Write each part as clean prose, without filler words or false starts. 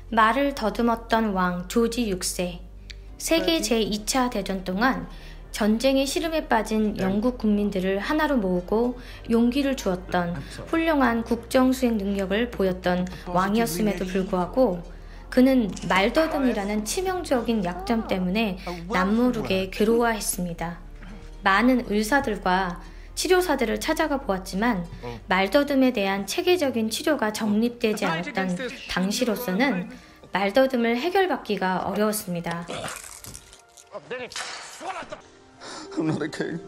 말을 더듬었던 왕 조지 6세. 세계 제2차 대전 동안 전쟁의 시름에 빠진 영국 국민들을 하나로 모으고 용기를 주었던 훌륭한 국정수행 능력을 보였던 왕이었음에도 불구하고 그는 말더듬이라는 치명적인 약점 때문에 남모르게 괴로워했습니다. 많은 의사들과 치료사들을 찾아가 보았지만 말더듬에 대한 체계적인 치료가 정립되지 않았던 당시로서는 말더듬을 해결받기가 어려웠습니다. I'm not a king.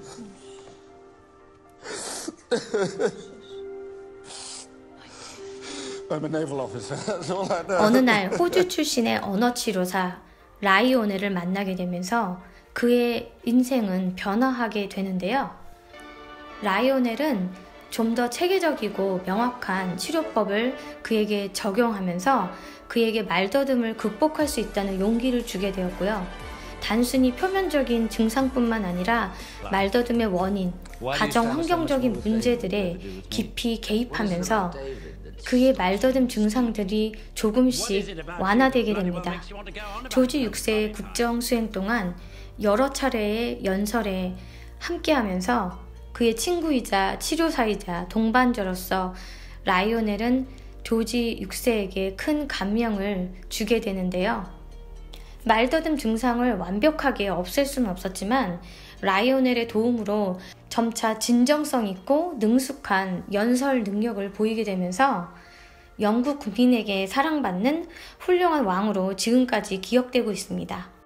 I'm a naval officer. That's all I know. 어느 날 호주 출신의 언어치료사 라이오넬을 만나게 되면서 그의 인생은 변화하게 되는데요. 라이오넬은 좀 더 체계적이고 명확한 치료법을 그에게 적용하면서 그에게 말더듬을 극복할 수 있다는 용기를 주게 되었고요. 단순히 표면적인 증상뿐만 아니라 말더듬의 원인, 가정 환경적인 문제들에 깊이 개입하면서 그의 말더듬 증상들이 조금씩 완화되게 됩니다. 조지 6세의 국정 수행 동안 여러 차례의 연설에 함께하면서 그의 친구이자 치료사이자 동반자로서 라이오넬은 조지 6세에게 큰 감명을 주게 되는데요. 말더듬 증상을 완벽하게 없앨 수는 없었지만 라이오넬의 도움으로 점차 진정성 있고 능숙한 연설 능력을 보이게 되면서 영국 국민에게 사랑받는 훌륭한 왕으로 지금까지 기억되고 있습니다.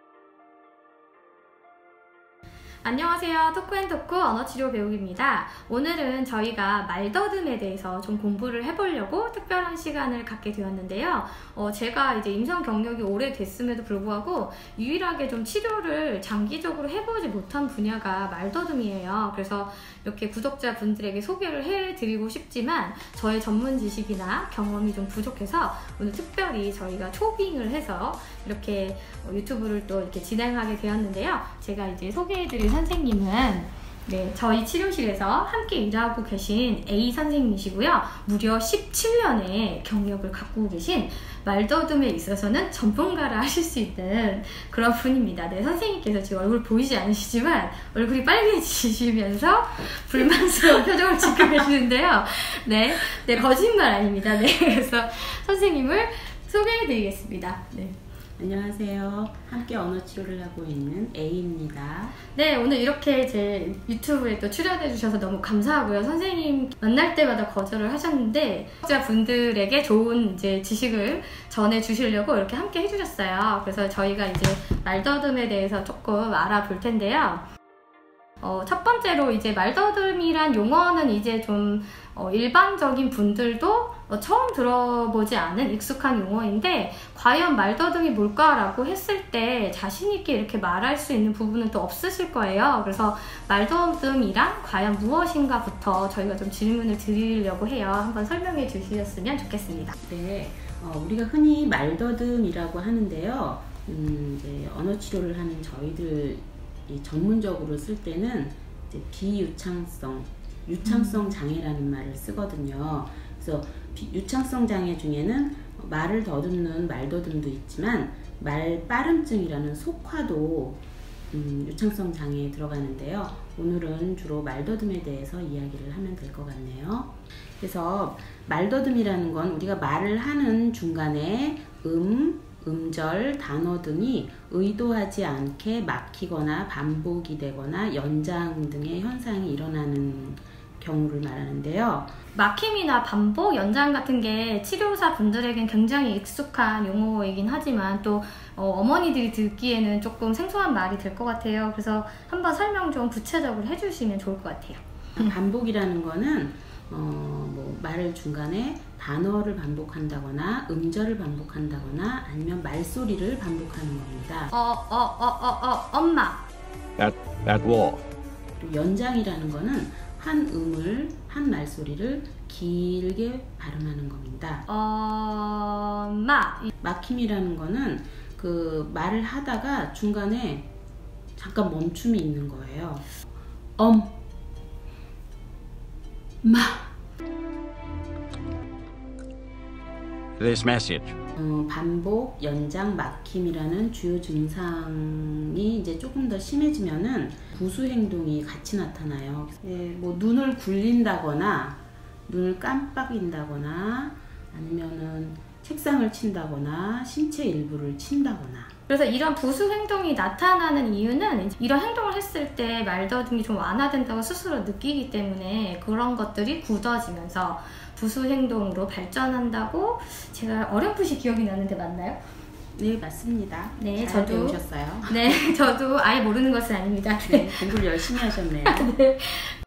안녕하세요. 토크앤토크 언어치료 배우기입니다. 오늘은 저희가 말더듬에 대해서 좀 공부를 해보려고 특별한 시간을 갖게 되었는데요. 제가 이제 임상 경력이 오래됐음에도 불구하고 유일하게 좀 치료를 장기적으로 해보지 못한 분야가 말더듬이에요. 그래서 이렇게 구독자분들에게 소개를 해드리고 싶지만 저의 전문 지식이나 경험이 좀 부족해서 오늘 특별히 저희가 초빙을 해서 이렇게 유튜브를 또 이렇게 진행하게 되었는데요. 제가 이제 소개해드릴 선생님은 저희 치료실에서 함께 일하고 계신 A 선생님이시고요. 무려 17년의 경력을 갖고 계신 말더듬에 있어서는 전문가라 하실 수 있는 그런 분입니다. 선생님께서 지금 얼굴 보이지 않으시지만 얼굴이 빨개지시면서 불만스러운 표정을 짓고 계시는데요. 거짓말 아닙니다. 그래서 선생님을 소개해드리겠습니다. 안녕하세요. 함께 언어치료를 하고 있는 A입니다. 오늘 이렇게 제 유튜브에 또 출연해 주셔서 너무 감사하고요. 선생님 만날 때마다 거절을 하셨는데 구독자분들에게 좋은 이제 지식을 전해 주시려고 이렇게 함께 해주셨어요. 그래서 저희가 이제 말더듬에 대해서 조금 알아볼 텐데요. 첫 번째로 이제 말더듬이란 용어는 이제 좀 일반적인 분들도 처음 들어보지 않은 익숙한 용어인데 과연 말더듬이 뭘까라고 했을 때 자신있게 이렇게 말할 수 있는 부분은 또 없으실 거예요. 그래서 말더듬이란 과연 무엇인가부터 저희가 좀 질문을 드리려고 해요. 한번 설명해 주셨으면 좋겠습니다. 우리가 흔히 말더듬이라고 하는데요. 이제 언어치료를 하는 저희들 전문적으로 쓸 때는 이제 비유창성, 유창성 장애라는 말을 쓰거든요. 그래서 유창성 장애 중에는 말을 더듬는 말더듬도 있지만 말 빠름증이라는 속화도 유창성 장애에 들어가는데요. 오늘은 주로 말더듬에 대해서 이야기를 하면 될 것 같네요. 그래서 말더듬이라는 건 우리가 말을 하는 중간에 음절, 단어 등이 의도하지 않게 막히거나 반복이 되거나 연장 등의 현상이 일어나는 경우를 말하는데요. 막힘이나 반복, 연장 같은 게 치료사 분들에겐 굉장히 익숙한 용어이긴 하지만 또 어머니들이 듣기에는 조금 생소한 말이 될 것 같아요. 그래서 한번 설명 좀 구체적으로 해주시면 좋을 것 같아요. 반복이라는 거는 말을 중간에 단어를 반복한다거나 음절을 반복한다거나 아니면 말소리를 반복하는 겁니다. 엄마. At war. 그리고 연장이라는 거는 한 말소리를 길게 발음하는 겁니다. 엄마. 막힘이라는 거는 그 말을 하다가 중간에 잠깐 멈춤이 있는 거예요. this message. 반복, 연장, 막힘이라는 주요 증상이 이제 조금 더 심해지면은 부수 행동이 같이 나타나요. 뭐 눈을 굴린다거나 눈을 깜빡인다거나 아니면은 책상을 친다거나 신체 일부를 친다거나. 그래서 이런 부수 행동이 나타나는 이유는 이런 행동을 했을 때 말더듬이 좀 완화된다고 스스로 느끼기 때문에 그런 것들이 굳어지면서 부수 행동으로 발전한다고 제가 어렴풋이 기억이 나는데 맞나요? 네, 맞습니다. 네, 잘 저도 배우셨어요. 네, 저도 아예 모르는 것은 아닙니다. 네, 공부를 열심히 하셨네요. 네.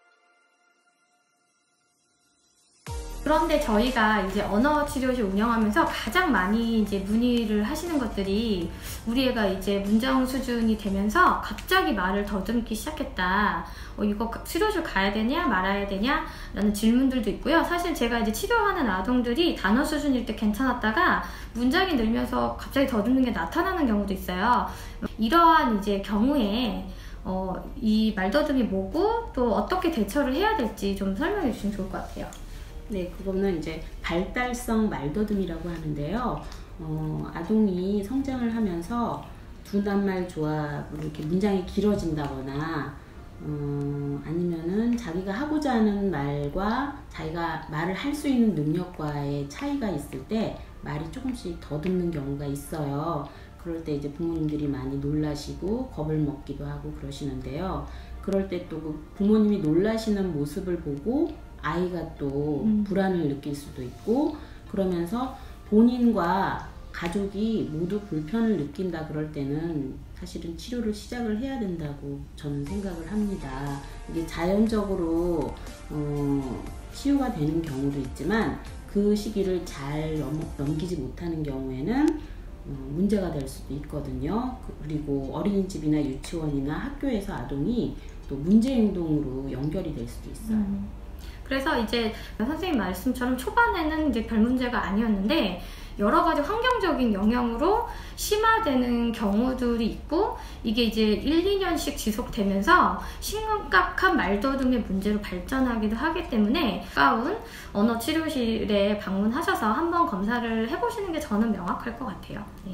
그런데 저희가 이제 언어치료실 운영하면서 가장 많이 이제 문의를 하시는 것들이 우리 애가 이제 문정 수준이 되면서 갑자기 말을 더듬기 시작했다. 이거 치료실 가야 되냐 말아야 되냐 라는 질문들도 있고요. 사실 제가 이제 치료하는 아동들이 단어 수준일 때 괜찮았다가 문장이 늘면서 갑자기 더듬는 게 나타나는 경우도 있어요. 이러한 이제 경우에 이 말더듬이 뭐고 또 어떻게 대처를 해야 될지 좀 설명해 주시면 좋을 것 같아요. 네, 그거는 이제 발달성 말더듬이라고 하는데요. 아동이 성장을 하면서 두 낱말 조합으로 이렇게 문장이 길어진다거나 아니면은 자기가 하고자 하는 말과 자기가 말을 할 수 있는 능력과의 차이가 있을 때 말이 조금씩 더듬는 경우가 있어요. 그럴 때 이제 부모님들이 많이 놀라시고 겁을 먹기도 하고 그러시는데요. 그럴 때 또 그 부모님이 놀라시는 모습을 보고 아이가 또 불안을 느낄 수도 있고, 그러면서 본인과 가족이 모두 불편을 느낀다 그럴 때는 사실은 치료를 시작을 해야 된다고 저는 생각을 합니다. 이게 자연적으로 치유가 되는 경우도 있지만 그 시기를 잘 넘기지 못하는 경우에는 문제가 될 수도 있거든요. 그리고 어린이집이나 유치원이나 학교에서 아동이 또 문제행동으로 연결이 될 수도 있어요. 그래서 이제 선생님 말씀처럼 초반에는 이제 별 문제가 아니었는데 여러 가지 환경적인 영향으로 심화되는 경우들이 있고, 이게 이제 1, 2년씩 지속되면서 심각한 말더듬의 문제로 발전하기도 하기 때문에 가까운 언어치료실에 방문하셔서 한번 검사를 해보시는 게 저는 명확할 것 같아요. 네.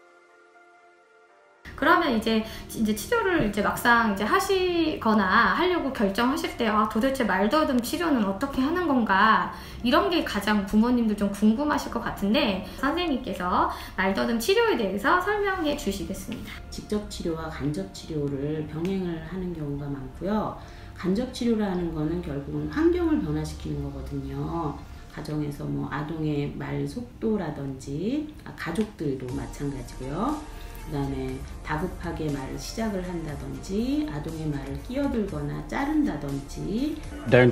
그러면 이제 치료를 이제 막상 이제 하시거나 하려고 결정하실 때 도대체 말더듬 치료는 어떻게 하는 건가, 이런 게 가장 부모님들 좀 궁금하실 것 같은데 선생님께서 말더듬 치료에 대해서 설명해 주시겠습니다. 직접 치료와 간접 치료를 병행을 하는 경우가 많고요. 간접 치료라는 거는 결국은 환경을 변화시키는 거거든요. 가정에서 뭐 아동의 말 속도라든지 가족들도 마찬가지고요. 그 다음에 다급하게 말을 시작을 한다든지 아동의 말을 끼어들거나 자른다든지. Don't.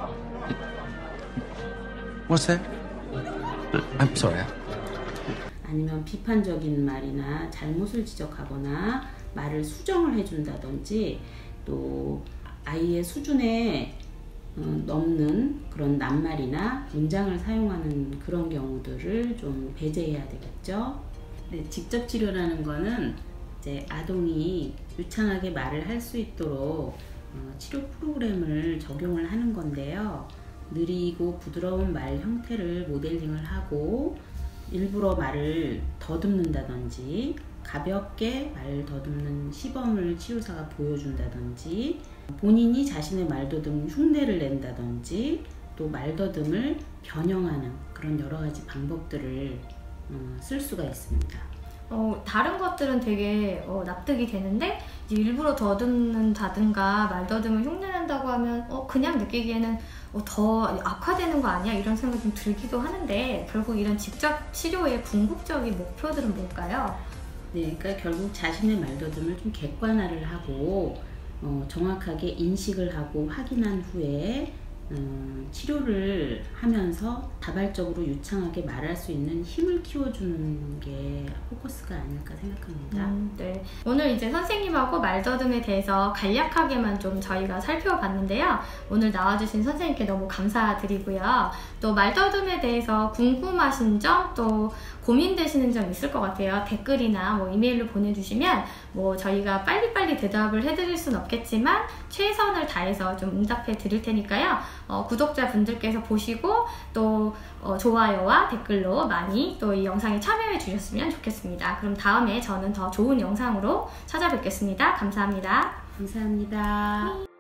What's that? I'm sorry. 아니면 비판적인 말이나 잘못을 지적하거나 말을 수정을 해준다든지, 또 아이의 수준에 넘는 그런 낱말이나 문장을 사용하는 그런 경우들을 좀 배제해야 되겠죠. 네, 직접 치료라는 거는 이제 아동이 유창하게 말을 할 수 있도록 치료 프로그램을 적용을 하는 건데요. 느리고 부드러운 말 형태를 모델링을 하고 일부러 말을 더듬는다든지 가볍게 말 더듬는 시범을 치료사가 보여준다든지, 본인이 자신의 말더듬 흉내를 낸다든지, 또 말더듬을 변형하는 그런 여러 가지 방법들을 쓸 수가 있습니다. 다른 것들은 되게 납득이 되는데 이제 일부러 더듬는다든가 말더듬을 흉내낸다고 하면 그냥 느끼기에는 더 악화되는 거 아니야? 이런 생각이 좀 들기도 하는데, 결국 이런 직접 치료의 궁극적인 목표들은 뭘까요? 네, 그러니까 결국 자신의 말더듬을 좀 객관화를 하고 정확하게 인식을 하고 확인한 후에 치료를 하면서 다발적으로 유창하게 말할 수 있는 힘을 키워주는 게 포커스가 아닐까 생각합니다. 네. 오늘 이제 선생님하고 말더듬에 대해서 간략하게만 좀 저희가 살펴봤는데요. 오늘 나와주신 선생님께 너무 감사드리고요. 또 말더듬에 대해서 궁금하신 점, 또 고민되시는 점 있을 것 같아요. 댓글이나 뭐 이메일로 보내주시면 뭐 저희가 빨리빨리 대답을 해드릴 수는 없겠지만 최선을 다해서 좀 응답해 드릴 테니까요. 구독자분들께서 보시고 또 좋아요와 댓글로 많이 또 이 영상에 참여해 주셨으면 좋겠습니다. 그럼 다음에 저는 더 좋은 영상으로 찾아뵙겠습니다. 감사합니다. 감사합니다.